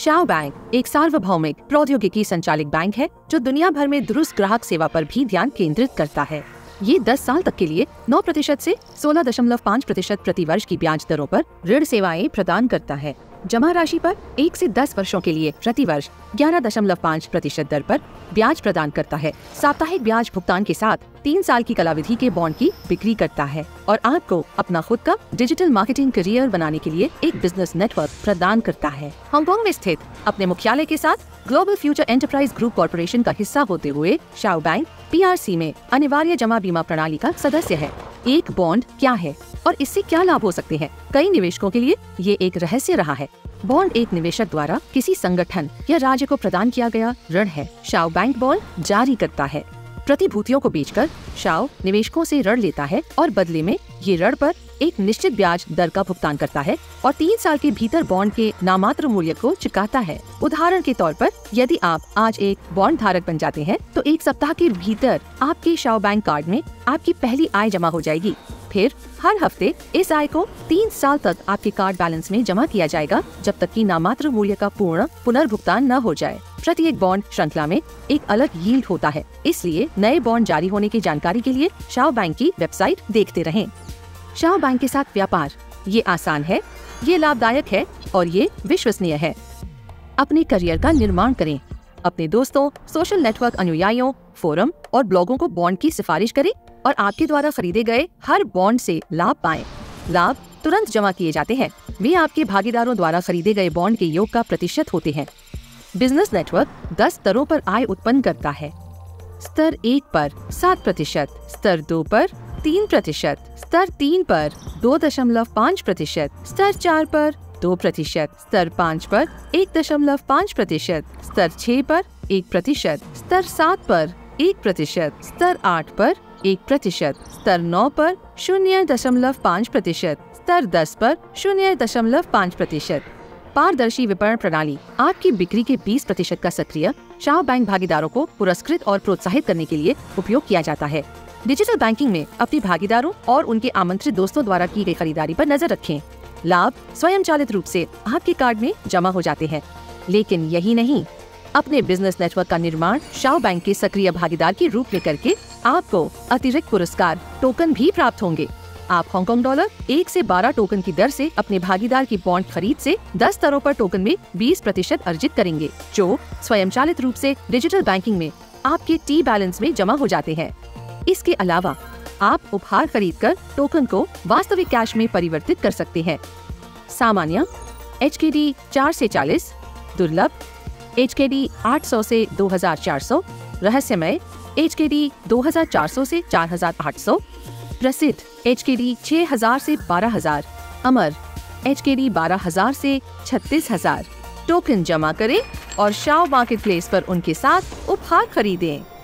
Shao bank एक सार्वभौमिक प्रौद्योगिकी संचालित बैंक है जो दुनिया भर में दुरुस्त ग्राहक सेवा पर भी ध्यान केंद्रित करता है। ये 10 साल तक के लिए 9% से 16.5% प्रति वर्ष की ब्याज दरों पर ऋण सेवाएं प्रदान करता है। जमा राशि पर 1 से 10 वर्षों के लिए प्रति वर्ष 11.5% दर पर ब्याज प्रदान करता है। साप्ताहिक ब्याज भुगतान के साथ 3 साल की कालावधि के बॉन्ड की बिक्री करता है और आपको अपना खुद का डिजिटल मार्केटिंग करियर बनाने के लिए एक बिजनेस नेटवर्क प्रदान करता है। हांगकांग में स्थित अपने मुख्यालय के साथ global future enterprise group corporation का हिस्सा होते हुए शाओ बैंक PRC में अनिवार्य जमा बीमा प्रणाली का सदस्य है। एक बॉन्ड क्या है और इससे क्या लाभ हो सकते हैं? कई निवेशकों के लिए ये एक रहस्य रहा है। बॉन्ड एक निवेशक द्वारा किसी संगठन या राज्य को प्रदान किया गया ऋण है। शाओ बैंक बॉन्ड जारी करता है। प्रतिभूतियों को बेचकर शाओ निवेशकों से ऋण लेता है और बदले में ये ऋण पर एक निश्चित ब्याज दर का भुगतान करता है और 3 साल के भीतर बॉन्ड के नामात्र मूल्य को चुकाता है। उदाहरण के तौर पर यदि आप आज एक बॉन्ड धारक बन जाते हैं तो 1 सप्ताह के भीतर आपके शाओ बैंक कार्ड में आपकी पहली आय जमा हो जाएगी। फिर हर हफ्ते इस आय को 3 साल तक आपके कार्ड बैलेंस में जमा किया जाएगा जब तक कि नामात्र मूल्य का पूर्ण पुनर्भुगतान न हो जाए। प्रत्येक बॉन्ड श्रृंखला में एक अलग यील्ड होता है, इसलिए नए बॉन्ड जारी होने की जानकारी के लिए शाओ बैंक की वेबसाइट देखते रहें। शाओ बैंक के साथ व्यापार ये आसान है, ये लाभदायक है और ये विश्वसनीय है। अपने करियर का निर्माण करें। अपने दोस्तों, सोशल नेटवर्क अनुयायियों, फोरम और ब्लॉगों को बॉन्ड की सिफारिश करें और आपके द्वारा खरीदे गए हर बॉन्ड से लाभ पाएं। लाभ तुरंत जमा किए जाते हैं। वे आपके भागीदारों द्वारा खरीदे गए बॉन्ड के योग का प्रतिशत होते हैं। बिजनेस नेटवर्क 10 स्तरों पर आय उत्पन्न करता है। स्तर 1 पर 7%, स्तर 2 पर 3%, स्तर 3 पर 2.5%, स्तर 4 पर 2%, स्तर 5 पर 1.5%, स्तर 6 पर 1%, स्तर 7 पर 1%, स्तर 8 पर 1%, स्तर 9 पर 0.5%, स्तर 10 पर 0.5%। पारदर्शी विपणन प्रणाली आपकी बिक्री के 20% का सक्रिय शाओ बैंक भागीदारों को पुरस्कृत और प्रोत्साहित करने के लिए उपयोग किया जाता है। डिजिटल बैंकिंग में अपने भागीदारों और उनके आमंत्रित दोस्तों द्वारा की गई खरीदारी पर नजर रखें। लाभ स्वयंचालित रूप से आपके कार्ड में जमा हो जाते हैं। लेकिन यही नहीं, अपने बिजनेस नेटवर्क का निर्माण शाओ बैंक के सक्रिय भागीदार के रूप में करके आपको अतिरिक्त पुरस्कार टोकन भी प्राप्त होंगे। आप हांगकांग डॉलर 1 से 12 टोकन की दर से अपने भागीदार की बॉन्ड खरीद से 10 स्तरों पर टोकन में 20% अर्जित करेंगे, जो स्वयंचालित रूप से डिजिटल बैंकिंग में आपके टी बैलेंस में जमा हो जाते हैं। इसके अलावा आप उपहार खरीदकर टोकन को वास्तविक कैश में परिवर्तित कर सकते हैं। सामान्य HKD 4 से 40, दुर्लभ HKD 800 से 2400, रहस्यमय HKD 2400 से 4800, प्रसिद्ध HKD 6000 से 12000, अमर HKD 12000 से 36000। टोकन जमा करें और शाओ मार्केट प्लेस पर उनके साथ उपहार खरीदें।